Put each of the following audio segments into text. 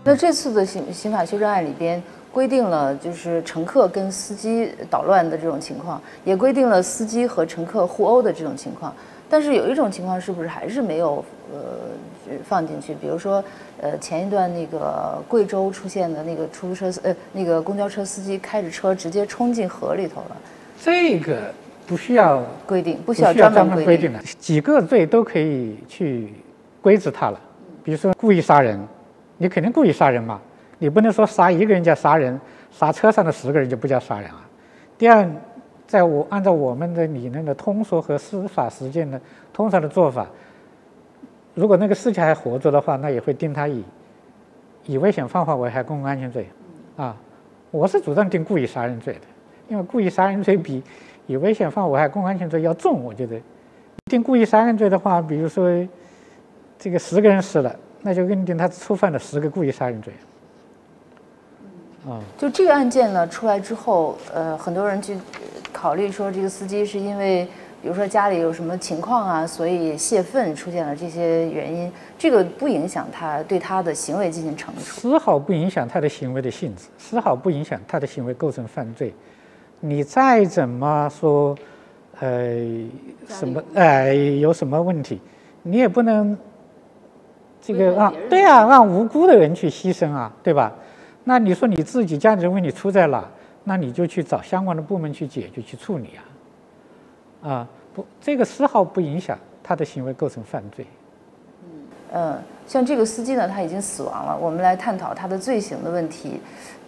那这次的刑法修正案里边规定了，就是乘客跟司机捣乱的这种情况，也规定了司机和乘客互殴的这种情况。但是有一种情况是不是还是没有放进去？比如说前一段那个贵州出现的那个出租车那个公交车司机开着车直接冲进河里头了。 这个不需要规定，不需要专门规定的，几个罪都可以去规制它了。比如说故意杀人，你肯定故意杀人嘛，你不能说杀一个人叫杀人，杀车上的10个人就不叫杀人啊。第二，按照我们的理论的通说和司法实践的通常的做法，如果那个司机还活着的话，那也会定他以危险放火危害公共安全罪，啊，我是主张定故意杀人罪的，因为故意杀人罪比以危险放火危害公共安全罪要重，我觉得定故意杀人罪的话，比如说这个10个人死了，那就认定他触犯了10个故意杀人罪。 就这个案件呢出来之后，很多人去考虑说，这个司机是因为比如说家里有什么情况啊，所以泄愤出现了这些原因，这个不影响他对他的行为进行惩处， 丝毫不影响他的行为的性质，丝毫不影响他的行为构成犯罪。你再怎么说，有什么问题，你也不能这个让无辜的人去牺牲啊，对吧？那你说你自己家里的问题出在哪，那你就去找相关的部门去解决、去处理啊。不，这个丝毫不影响他的行为构成犯罪。 像这个司机呢，他已经死亡了，我们来探讨他的罪行的问题，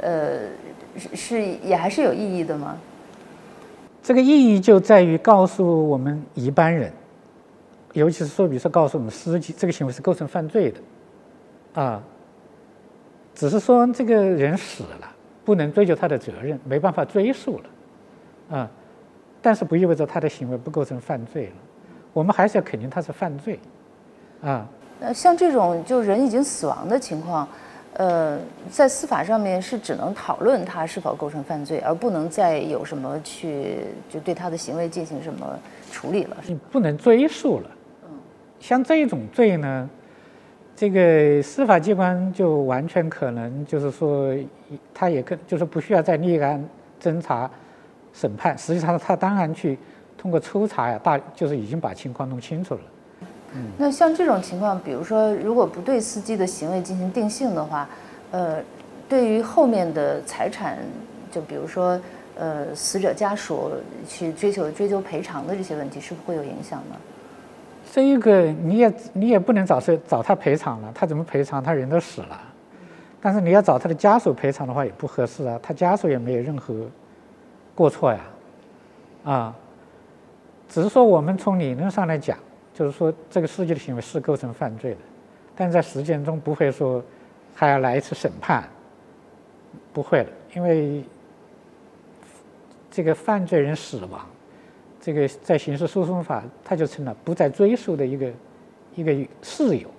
也还是有意义的吗？ 这个意义就在于告诉我们一般人，尤其是说，比如说告诉我们司机，这个行为是构成犯罪的，啊。只是说这个人死了，不能追究他的责任，没办法追溯了，但是不意味着他的行为不构成犯罪了，我们还是要肯定他是犯罪， 像这种就人已经死亡的情况，在司法上面是只能讨论他是否构成犯罪，而不能再有什么就对他的行为进行什么处理了。 你不能追溯了，像这种罪呢。这个司法机关就完全可能就是说，他也就是不需要再立案侦查、审判，实际上他当然去通过抽查呀，就是已经把情况弄清楚了。 那像这种情况，比如说如果不对司机的行为进行定性的话，对于后面的财产，就比如说死者家属去追究赔偿的这些问题，是不是会有影响呢？ 这一个你也不能找他赔偿了，他怎么赔偿？他人都死了，但是你要找他的家属赔偿的话也不合适啊，他家属也没有任何过错呀，只是说我们从理论上来讲，就是说这个司机的行为是构成犯罪的，但在实践中不会说还要来一次审判，不会了，因为这个犯罪人死亡。这个在刑事诉讼法，它就成了不再追诉的一个事由，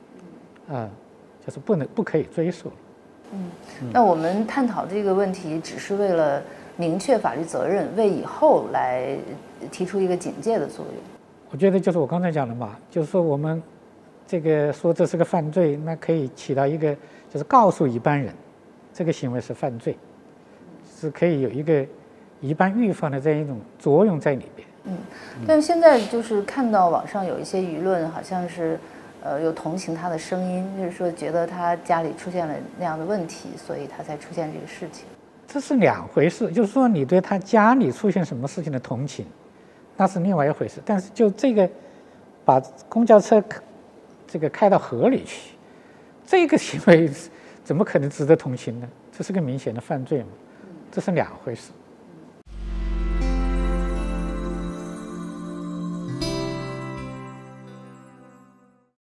就是不可以追诉了。 那我们探讨这个问题，只是为了明确法律责任，为以后来提出一个警戒的作用。 我觉得就是我刚才讲的嘛，就是说我们这个说这是个犯罪，那可以起到一个就是告诉一般人，这个行为是犯罪，是可以有一个一般预防的这样一种作用在里边。 但是现在就是看到网上有一些舆论，好像是有同情他的声音，就是说觉得他家里出现了那样的问题，所以他才出现这个事情。 这是两回事，就是说你对他家里出现什么事情的同情，那是另外一回事。但是就这个把公交车这个开到河里去，这个行为怎么可能值得同情呢？这是个明显的犯罪嘛，这是两回事。